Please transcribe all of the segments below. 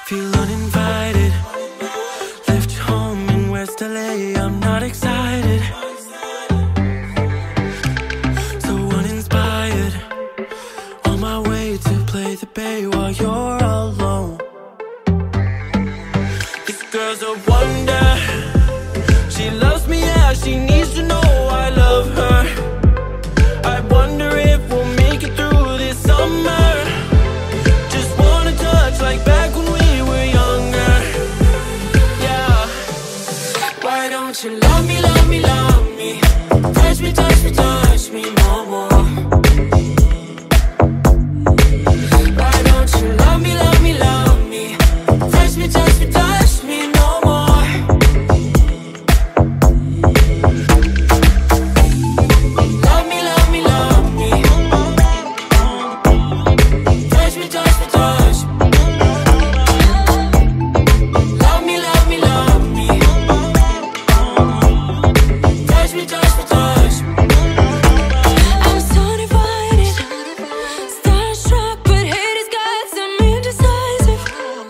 Feel uninvited. Left home in West LA, I'm not excited. So uninspired. On my way to play the bay while you're alone. This girl's a wonder. She loves me, yeah, she needs to know I love her. I wonder if we'll make it through this summer. Just wanna touch like back when we were younger. Yeah. Why don't you love me, love me, love me? Touch me, touch me, touch me no more. Why don't you love me, love me, love me? Touch me, touch me, touch me no more. Love me, love me, love me. Touch me, touch me, touch me. Love me, love me, love me. Touch me, touch me, touch me. I'm so divided, starstruck, but hate has got some indecisive.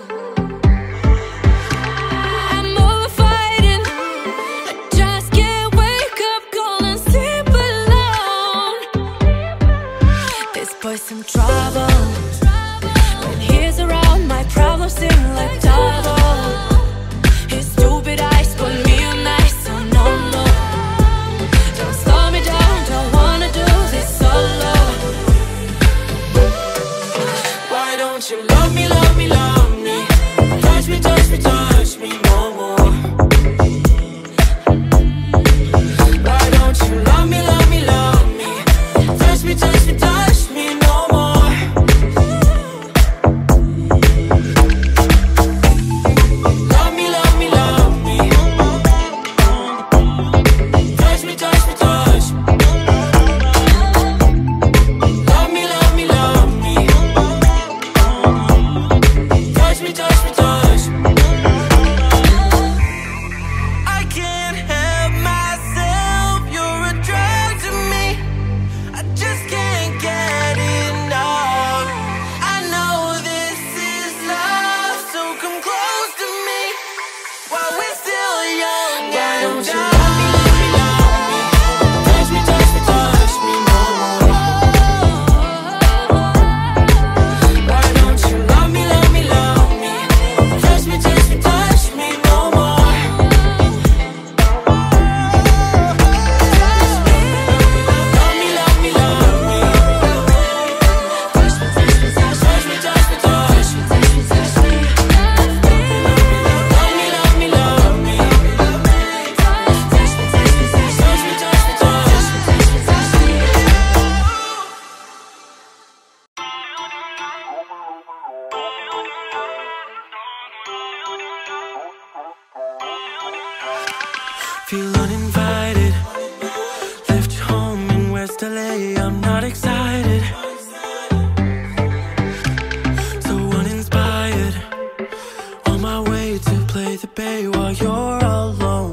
I'm over fighting, I just can't wake up cold and sleep alone. This boy's some trouble. When he's around, my problems seem like double. His stupid eyes put me on ice, so no, no. Don't slow me down, don't wanna do this solo. Why don't you love me, love me, love me? Touch me, touch me, touch me no more. Why don't you love me, love me, love me? Touch me, touch me, touch me no more. Love me, love me, love me. Touch me, touch me, touch me. Love me, love me, love me. Touch me, touch me, touch me. I can't help myself, you're a drug to me. I just can't get enough. I know this is love, so come close to me while we're still young. Why don't you love me, love me, love me? Touch me, touch me, touch me no more. Why don't you love me, love me, love me? Touch me, touch me, touch me no more. Love me, love me, love me. Touch me, touch me, touch me, touch me, touch me, touch me, touch me. Love me, love me, love me. Touch me, touch me, touch me, touch me, touch me, touch me, touch me, touch me. Feel uninvited. Left home in West LA, I'm not excited. So uninspired. On my way to play the bay while you're alone.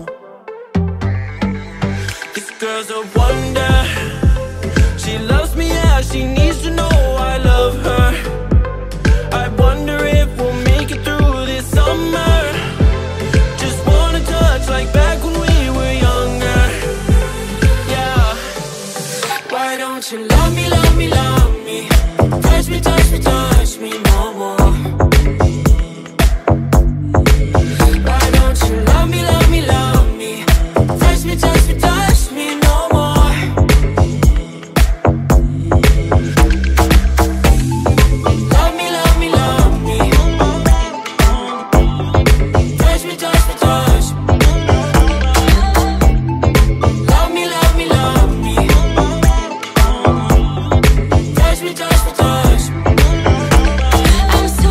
This girl's a wonder. She loves me, yeah, she needs to know I love her. I wonder if we'll make it through this summer. Just wanna touch like back when we were younger. Yeah. Why don't you love me, love me, love me? Touch me, touch me, touch me no more. Why don't you love me, love me, love me? Touch me, touch me, touch me no more. Love me, love me, love me. Touch me, touch me, touch me. Love me, love me, love me. Touch me, touch me, touch me. I'm so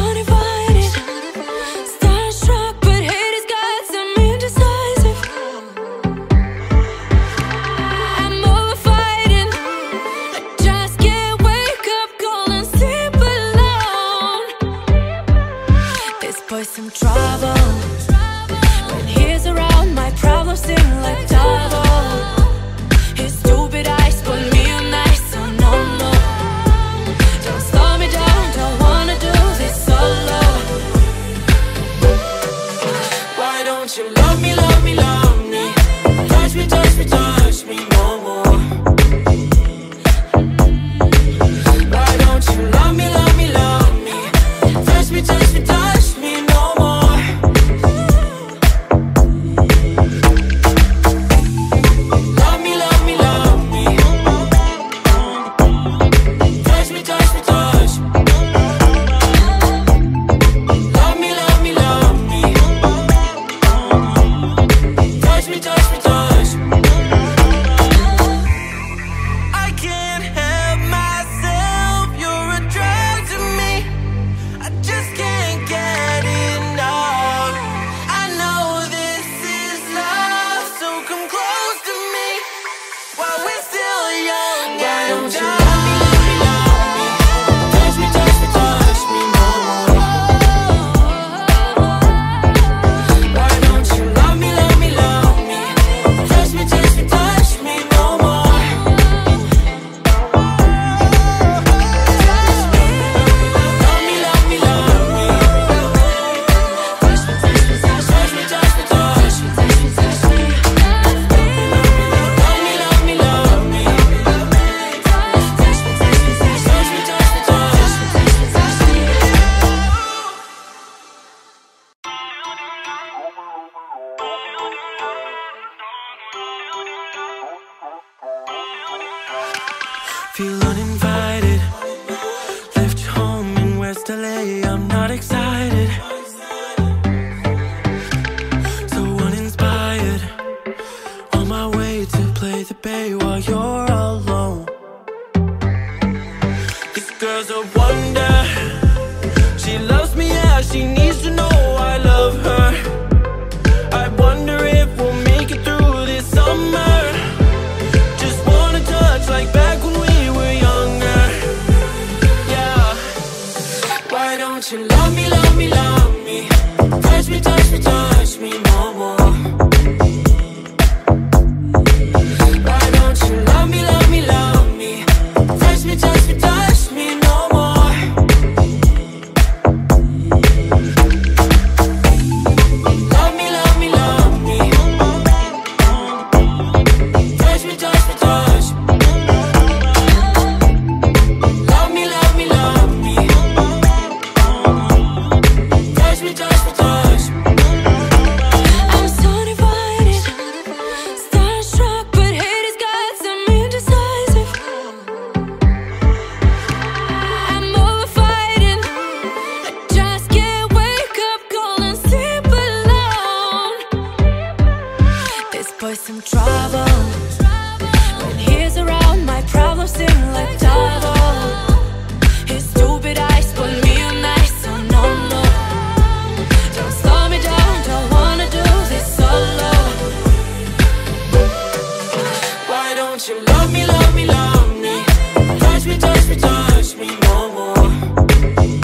feel uninvited. Left home in West LA, I'm not excited. So uninspired, on my way to play the bay while you're alone. This girl's a wonder. She loves me, yeah, she needs to know I love her. I wonder if we'll make it through this summer. Just wanna touch like back when we were younger. Yeah. Why don't you love me, love me, love me? Touch me, touch me, touch me no more. Why don't you love me, love me, love me? Touch me, touch me, touch me no more. Love me, love me, love me. Touch me, touch me, touch me.